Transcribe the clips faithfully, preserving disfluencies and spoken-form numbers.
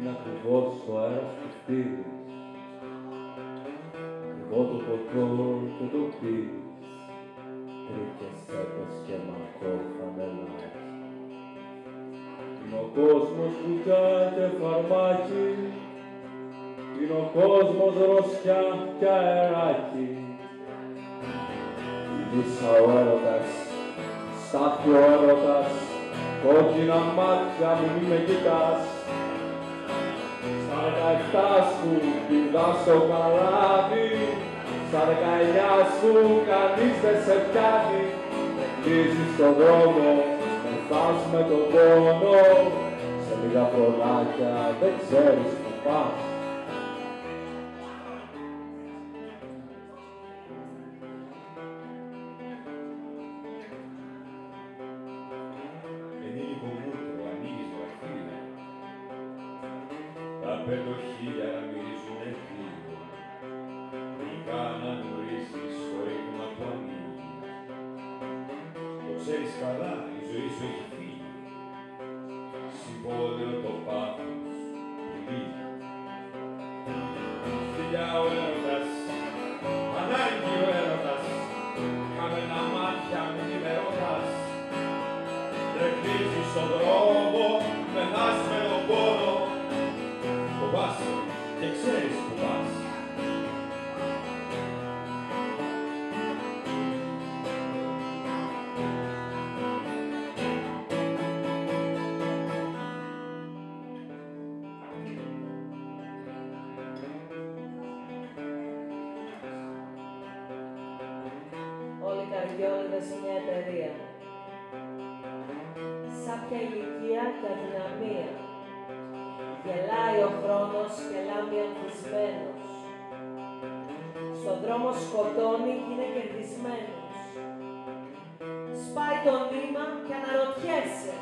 είναι ακριβώς ο αέρας που φτύνεις, ακριβό το ποτό και το πίνεις, τρίκες, τσέπες και μακρό φανελάκι. Είναι ο κόσμος κουτιά και φαρμάκι, είναι ο κόσμος ρωσιά και αεράκι. Ήλισσα ο έρωτας, στάχτη ο έρωτας, κόκκινα μάτια μου μη με κοιτάς. Στα δεκαεπτά σου πηδάς στο καλάθι, στα δεκαεννιά σου κανείς δεν σε πιάνει. Κλείζεις στον δρόμο, μεθάς με τον πόνο, σε λίγα χρονάκια δεν ξέρεις που πας. Ενήλικο μούτρο ανοίγεις γραφεία, τα πεντοχίλιαρα μυρίζουνε δύο, γλυκά να νουρίζεις στο ρήγμα που ανοίγει. Το ξέρεις καλά, η ζωή σου έχει φύγει, συμπόδιο το πάθος που λύγει. Φιλιά ο έρωτας, ανάγκη ο έρωτας, χαμένα μάτια μην με ρωτάς. Τρεχτίζεις στον δρόμο, μεθάς με τον πόνο, φοβάσαι και ξέρεις που πας. Όλοι καρδιόλιδες σε μια εταιρεία. Σάπια ηλικία και αδυναμία. Γελάει ο χρόνος και λάμπει ανθισμένος. Στον δρόμο σκοτώνει και είναι κερδισμένος. Σπάει το νήμα και αναρωτιέσαι.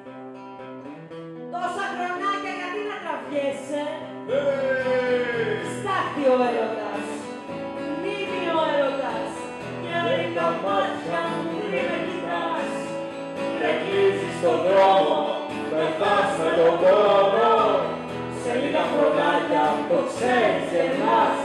Τόσα χρονάκια γιατί να τραβιέσαι. Hey! Στάχτη ο έρωτας. Μνήμη ο έρωτας. Μια λίγα μάτια μου μη με κοιτάς. Κλείζεις στον δρόμο, μεθάς με τον πόνο, σε λίγα χρονάκια το ξέρεις γελάς.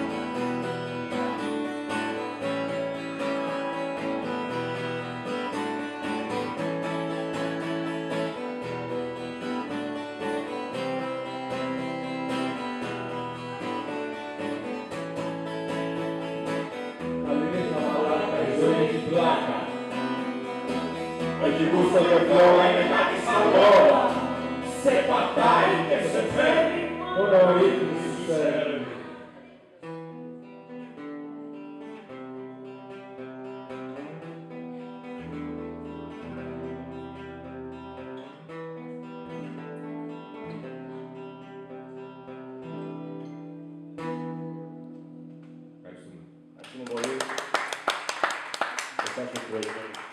Καληνύχτα μαλάκα, η ζωή έχει πλάκα. Εκεί που στο τεχνό είναι κάτι σαν ώρα, σε πατάει και σε φέρνει, μόνο ο ύπνος σου σέρνει. Ευχαριστούμε. Ευχαριστούμε πολύ. Ευχαριστούμε πολύ.